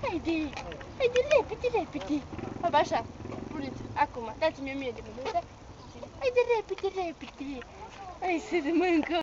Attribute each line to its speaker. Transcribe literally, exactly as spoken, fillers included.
Speaker 1: Haide, haide, repede, repede. Hop, așa, puneți, acum, dați-mi o mie de mânuță. Haide, repede, repede. Hai să mâncă.